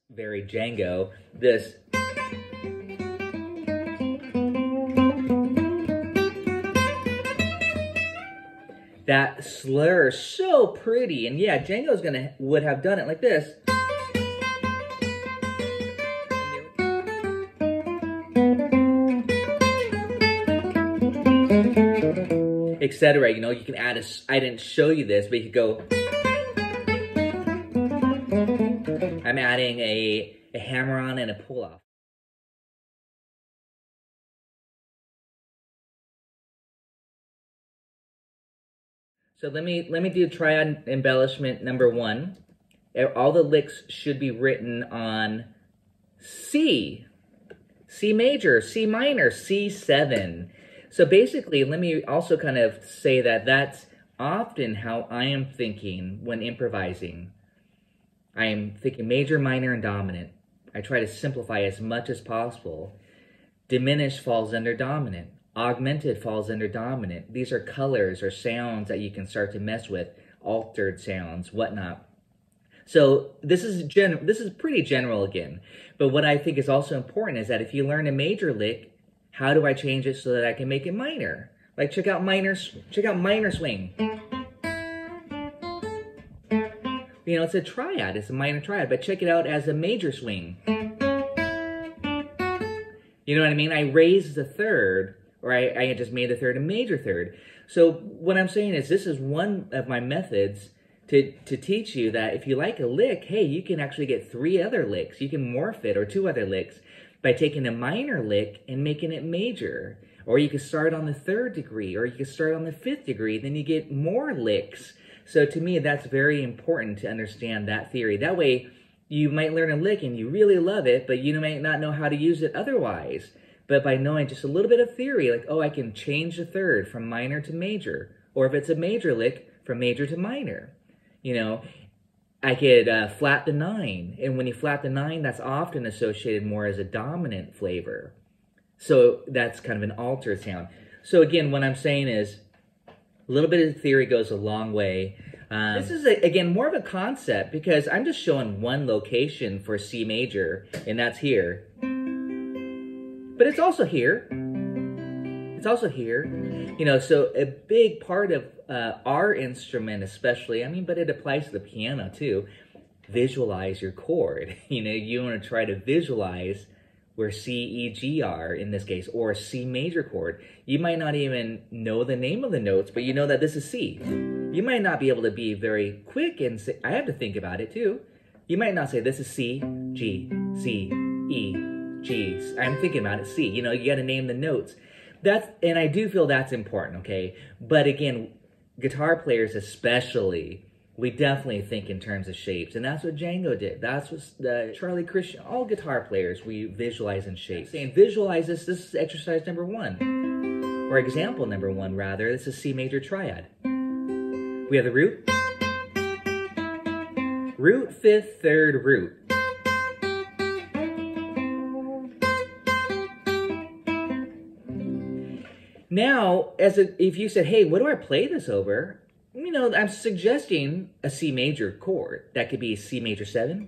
very Django. This that slur is so pretty, and yeah, Django's would have done it like this. Etc. You know, you can add I didn't show you this, but you could go. I'm adding a hammer-on and a pull-off. So let me do triad embellishment number 1. All the licks should be written on C, C major, C minor, C7. So basically, let me also kind of say that that's often how I am thinking when improvising. I am thinking major, minor, and dominant. I try to simplify as much as possible. Diminished falls under dominant. Augmented falls under dominant. These are colors or sounds that you can start to mess with, altered sounds, whatnot. So this is pretty general again. But what I think is also important is that if you learn a major lick, how do I change it so that I can make it minor? Like check out minor swing. You know, it's a triad, it's a minor triad, but check it out as a major swing. You know what I mean? I raised the third, or I just made the third a major third. So what I'm saying is this is one of my methods to teach you that if you like a lick, hey, you can actually get 3 other licks. You can morph it, or 2 other licks, by taking a minor lick and making it major. Or you could start on the 3rd degree, or you could start on the 5th degree, then you get more licks. So to me, that's very important to understand that theory. That way, you might learn a lick and you really love it, but you might not know how to use it otherwise. But by knowing just a little bit of theory, like, oh, I can change the 3rd from minor to major. Or if it's a major lick, from major to minor. You know, I could flat the 9. And when you flat the 9, that's often associated more as a dominant flavor. So that's kind of an altered sound. So again, what I'm saying is, a little bit of theory goes a long way. This is, again, more of a concept because I'm just showing one location for C major, and that's here. But it's also here. It's also here. You know, so a big part of our instrument especially, I mean, but it applies to the piano too, visualize your chord. You know, you want to try to visualize where C, E, G are in this case, or a C major chord. You might not even know the name of the notes, but you know that this is C. You might not be able to be very quick and say, I have to think about it too. You might not say this is C, G, C, E, G. I'm thinking about it, C. You know, you got to name the notes. And I do feel that's important, okay? But again, guitar players especially, we definitely think in terms of shapes, and that's what Django did. That's what Charlie Christian, all guitar players, we visualize in shapes. Saying visualize this is exercise number 1, or example number 1 rather. This is C major triad. We have the root, 5th, 3rd, root. Now, if you said, hey, what do I play this over? You know, I'm suggesting a C major chord. That could be C major 7.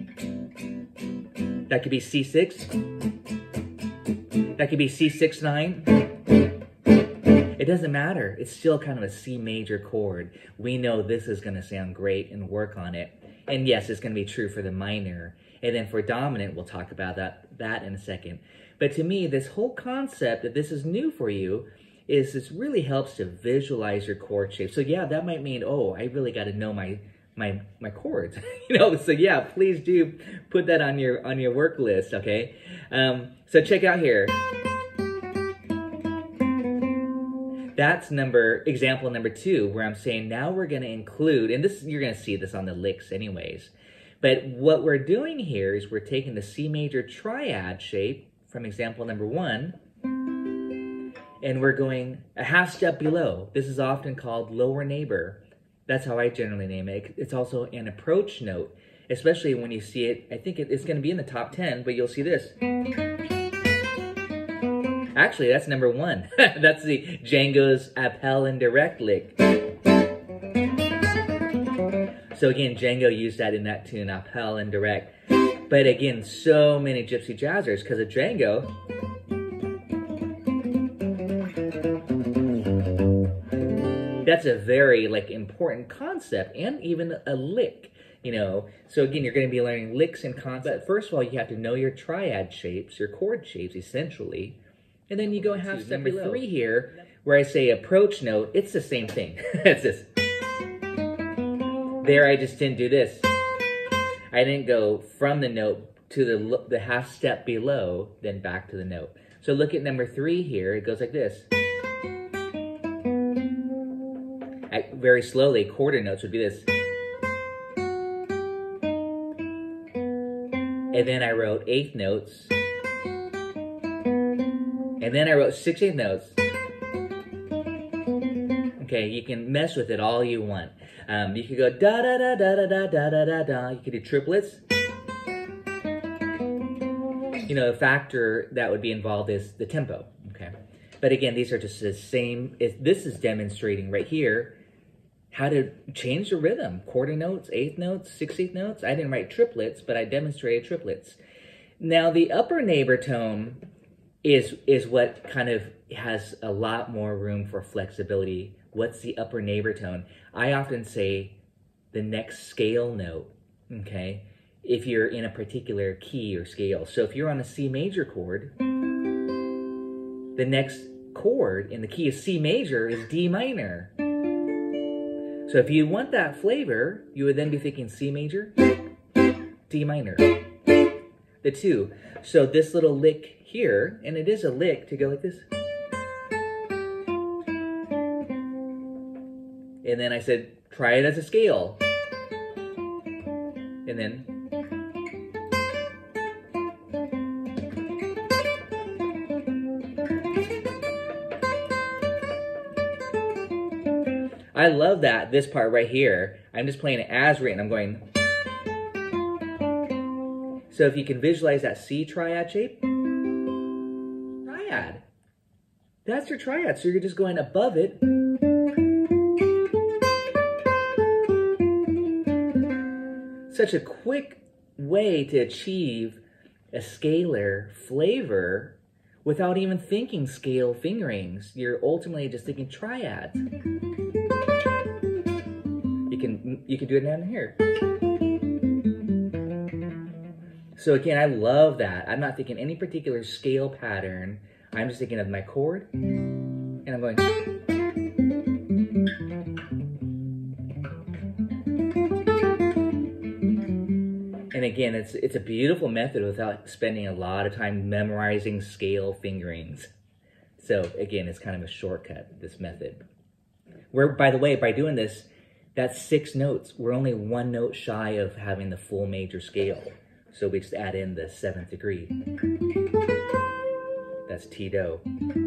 That could be C6. That could be C6, 9. It doesn't matter. It's still kind of a C major chord. We know this is going to sound great and work on it. And yes, it's going to be true for the minor. And then for dominant, we'll talk about that in a second. But to me, this whole concept that this is new for you is this really helps to visualize your chord shape. So yeah, that might mean, oh, I really got to know my chords. You know, so yeah, please do put that on your work list, okay? So check out here. That's example number 2, where I'm saying now we're going to include, and this you're going to see this on the licks anyways. But what we're doing here is we're taking the C major triad shape from example number 1, and we're going a half step below. This is often called lower neighbor. That's how I generally name it. It's also an approach note, especially when you see it. I think it's going to be in the top 10, but you'll see this. Actually, that's number 1. That's the Django's appel indirect lick. So again, Django used that in that tune, appel indirect. But again, so many Gypsy Jazzers, because of Django, that's a very like important concept, and even a lick, you know. So again, you're going to be learning licks and concepts. But first of all, you have to know your triad shapes, your chord shapes, essentially. And then you go half step number 3 here, where I say approach note. It's the same thing. It's this. There, I just didn't do this. I didn't go from the note to the half step below, then back to the note. So look at number 3 here. It goes like this. Very slowly, quarter notes would be this. And then I wrote 1/8 notes. And then I wrote 6/8 notes. Okay, you can mess with it all you want. You could go da da da da da da da da da da. You could do triplets. You know, the factor that would be involved is the tempo. Okay, but again, these are just the same. This is demonstrating right here how to change the rhythm. Quarter notes, 1/8 notes, 6/8 notes. I didn't write triplets, but I demonstrated triplets. Now the upper neighbor tone is what kind of has a lot more room for flexibility. What's the upper neighbor tone? I often say the next scale note, okay? If you're in a particular key or scale. So if you're on a C major chord, the next chord in the key of C major is D minor. So if you want that flavor, you would then be thinking C major, D minor, the 2. So this little lick here, and it is a lick to go like this. And then I said, try it as a scale. And then. I love that, this part right here. I'm just playing it as written. I'm going. So if you can visualize that C triad shape. Triad. That's your triad. So you're just going above it. Such a quick way to achieve a scalar flavor without even thinking scale fingerings. You're ultimately just thinking triads. You can do it down here. So again, I love that. I'm not thinking any particular scale pattern. I'm just thinking of my chord, and I'm going. And again, it's a beautiful method without spending a lot of time memorizing scale fingerings. So again, it's kind of a shortcut, this method. Where, by the way, by doing this, that's 6 notes. We're only 1 note shy of having the full major scale. So we just add in the 7th degree. That's T-do.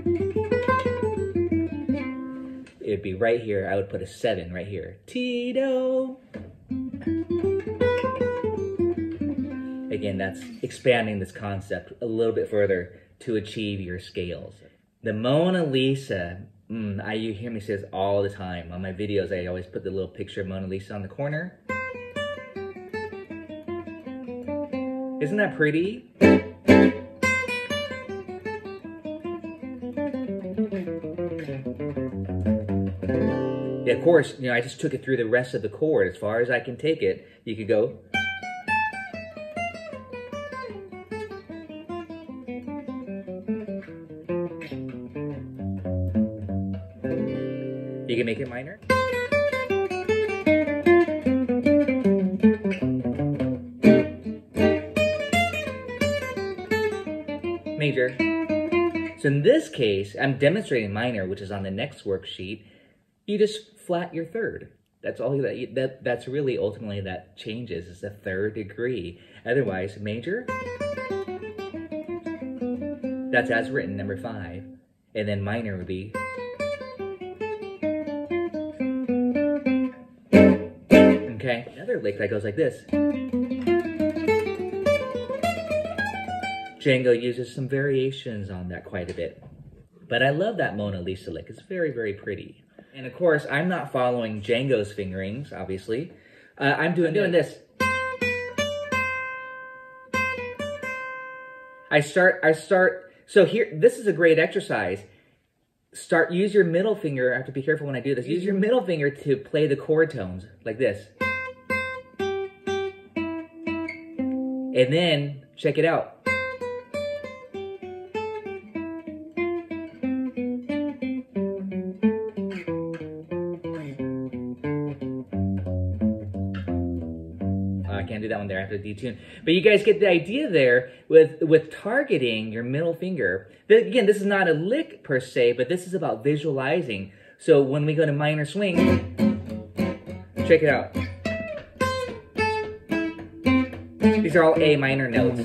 It'd be right here. I would put a 7 right here. T-do. Again, that's expanding this concept a little bit further to achieve your scales. The Mona Lisa. You hear me say this all the time. On my videos, I always put the little picture of Mona Lisa on the corner. Isn't that pretty? Yeah, of course, you know, I just took it through the rest of the chord. As far as I can take it, you could go. You can make it minor. Major. So in this case, I'm demonstrating minor, which is on the next worksheet. You just flat your 3rd. That's all that's really ultimately that changes, is the 3rd degree. Otherwise, major. That's as written, number 5. And then minor would be. Okay, another lick that goes like this. Django uses some variations on that quite a bit. But I love that Mona Lisa lick. It's very, very pretty. And of course, I'm not following Django's fingerings, obviously. I'm doing this. I start, so here, this is a great exercise. Use your middle finger, I have to be careful when I do this, use your middle finger to play the chord tones, like this. And then, check it out. I can't do that one there, I have to detune. But you guys get the idea there with targeting your middle finger. Again, this is not a lick per se, but this is about visualizing. So when we go to minor swing, check it out. These are all A minor notes.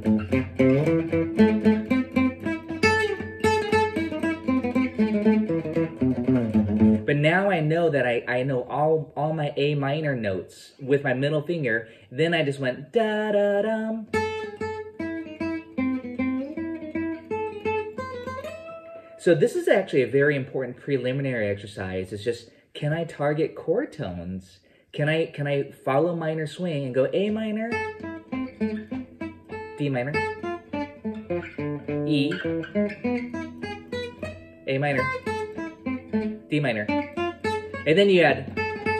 But now I know that I know all my A minor notes with my middle finger. Then I just went da da dum. So this is actually a very important preliminary exercise. It's just, can I target chord tones? Can I follow minor swing and go A minor, D minor, E, A minor, D minor, and then you add.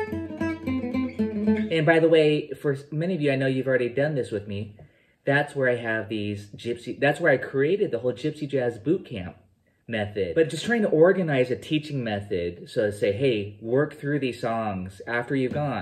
And by the way, for many of you, I know you've already done this with me. That's where I have these that's where I created the whole Gypsy Jazz boot camp method. But just trying to organize a teaching method so to say, hey, work through these songs after you've gone.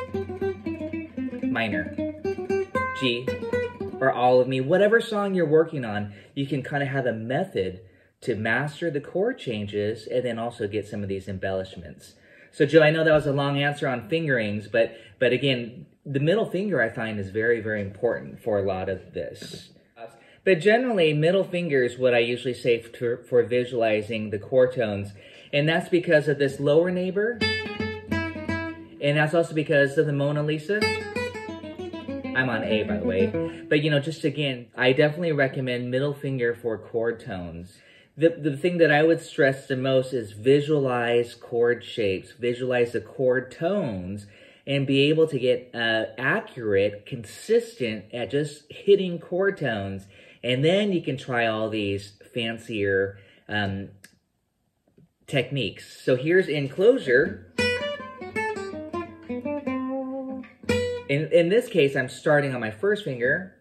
Minor, G, or All of Me, whatever song you're working on, you can kind of have a method to master the chord changes and then also get some of these embellishments. So Joe, I know that was a long answer on fingerings, but again, the middle finger I find is very, very important for a lot of this. But generally, middle finger is what I usually say for visualizing the chord tones. And that's because of this lower neighbor. And that's also because of the Mona Lisa. I'm on A, by the way. But, you know, just again, I definitely recommend middle finger for chord tones. The thing that I would stress the most is visualize chord shapes, visualize the chord tones, and be able to get accurate, consistent at just hitting chord tones. And then you can try all these fancier techniques. So here's enclosure. In this case, I'm starting on my first finger.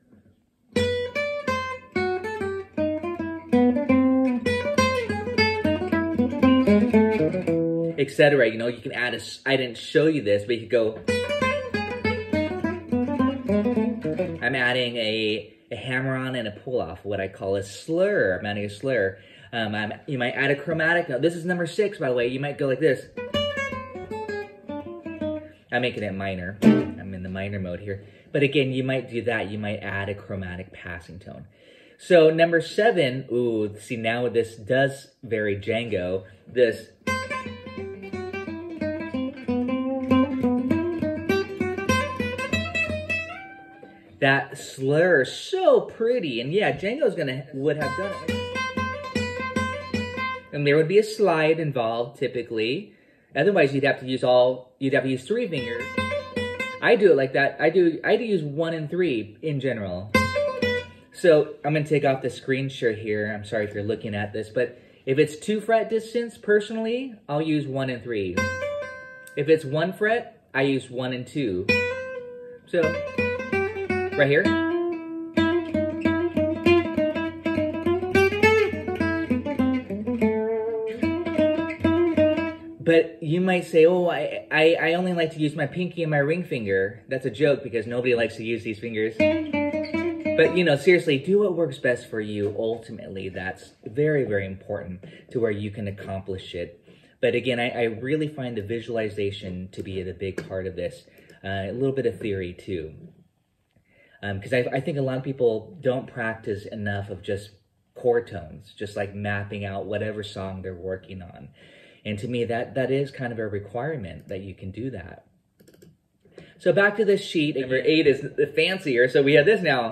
Etc. You know, you can add I didn't show you this, but you could go. I'm adding a hammer-on and a pull-off, what I call a slur. I'm adding a slur. You might add a chromatic note. This is number 6, by the way. You might go like this. I'm making it minor. I'm in the minor mode here. But again, you might do that. You might add a chromatic passing tone. So number 7, ooh, see now this does very Django. This. That slur is so pretty, and yeah, Django's would have done it. And there would be a slide involved, typically. Otherwise, you'd have to use 3 fingers. I do it like that. I do use 1 and 3 in general. So I'm gonna take off the screen share here. I'm sorry if you're looking at this, but if it's 2 fret distance, personally, I'll use 1 and 3. If it's 1 fret, I use 1 and 2. So. Right here. But you might say, oh, I only like to use my pinky and my ring finger. That's a joke because nobody likes to use these fingers. But, you know, seriously, do what works best for you. Ultimately, that's very, very important to where you can accomplish it. But again, I really find the visualization to be the big part of this. A little bit of theory, too. Because I think a lot of people don't practice enough of just chord tones, just like mapping out whatever song they're working on. And to me, that is kind of a requirement that you can do that. So back to this sheet, number 8 is the fancier, so we have this now.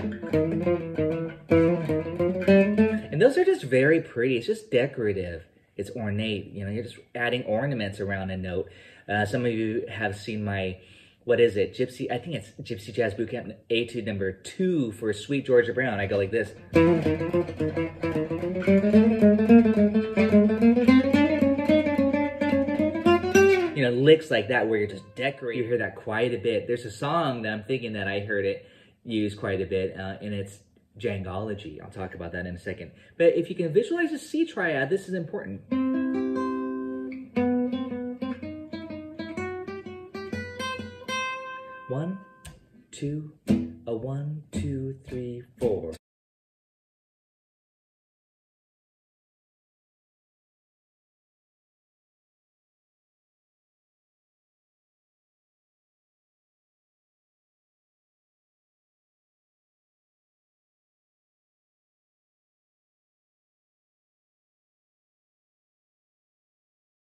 And those are just very pretty, it's just decorative. it's ornate. You know, you're just adding ornaments around a note. Some of you have seen my, what is it? I think it's Gypsy Jazz Bootcamp Etude number 2 for Sweet Georgia Brown. I go like this. You know, licks like that where you're just decorating. You hear that quite a bit. There's a song that I'm thinking that I heard it used quite a bit, and it's Djangology. I'll talk about that in a second. But if you can visualize a C triad, this is important. 1, 2, a 1, 2, 3.